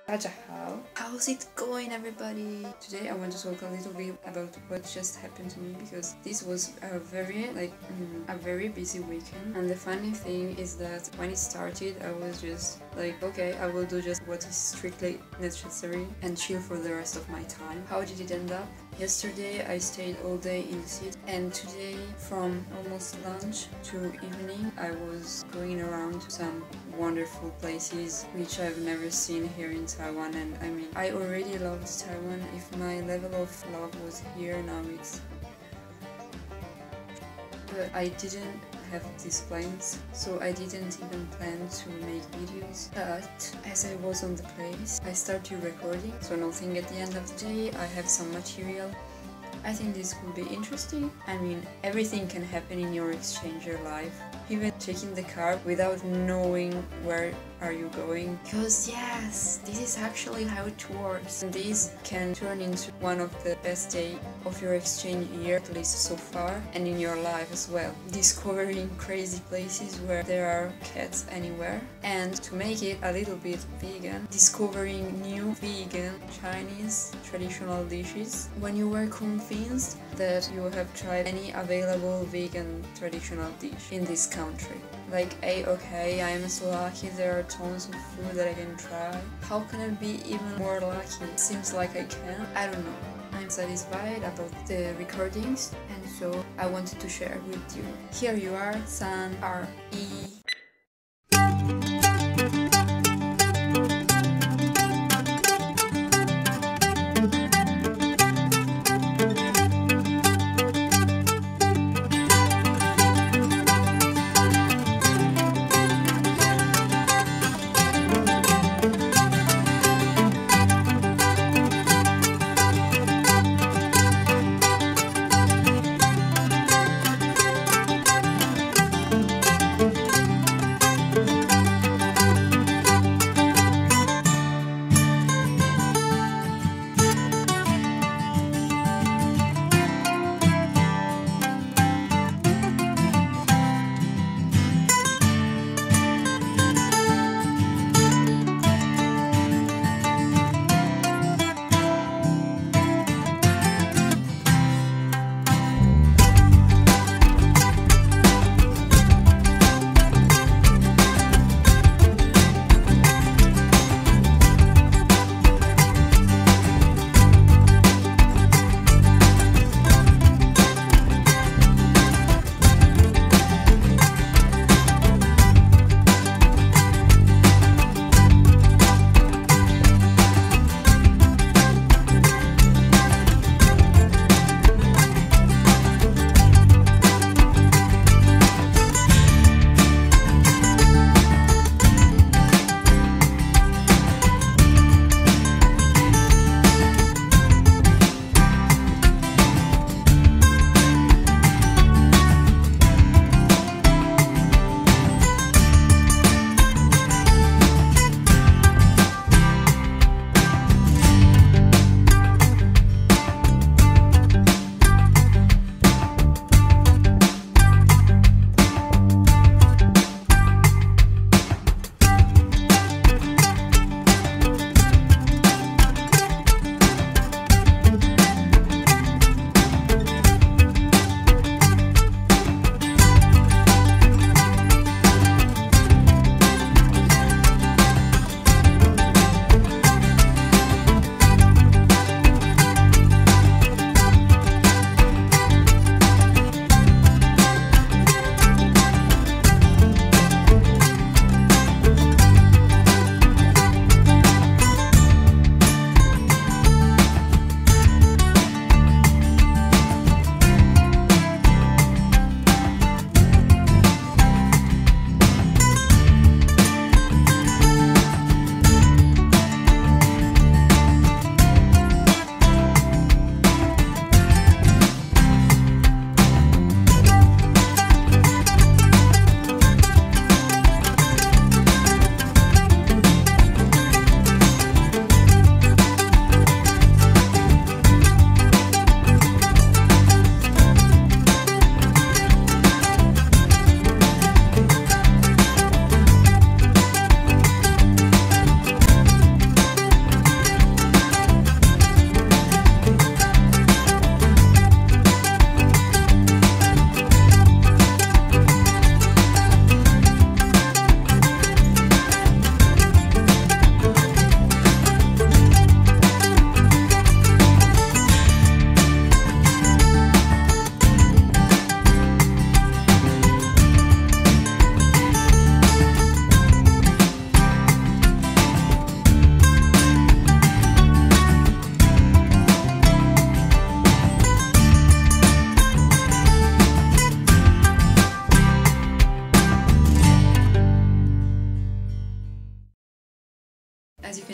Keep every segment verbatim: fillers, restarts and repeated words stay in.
大家好, how's it going everybody? Today I want to talk a little bit about what just happened to me because this was a very like mm, a very busy weekend, and the funny thing is that when it started I was just like, okay, I will do just what is strictly necessary and chill for the rest of my time. How did it end up? Yesterday I stayed all day in the city, and today from almost lunch to evening I was going around some wonderful places which I've never seen here in Taiwan. And I mean, I already loved Taiwan. If my level of love was here, now it's... But I didn't have these plans, so I didn't even plan to make videos. But as I was on the place, I started recording, so nothing at the end of the day. I have some material. I think this could be interesting. I mean, everything can happen in your exchanger life. Even taking the car without knowing where are you going. Because yes, this is actually how it works. And this can turn into one of the best days of your exchange year, at least so far, and in your life as well. Discovering crazy places where there are cats anywhere. And to make it a little bit vegan, discovering new vegan Chinese traditional dishes. When you were convinced that you have tried any available vegan traditional dish in this country. Like, hey, okay, I am so lucky, there are tons of food that I can try. How can I be even more lucky? It seems like I can. I don't know. I'm satisfied about the recordings, and so I wanted to share with you. Here you are, San R E.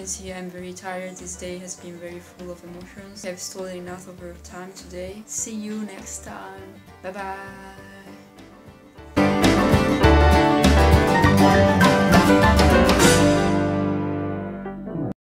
can see, I'm very tired. This day has been very full of emotions. I've stolen enough of your time today. See you next time. Bye bye.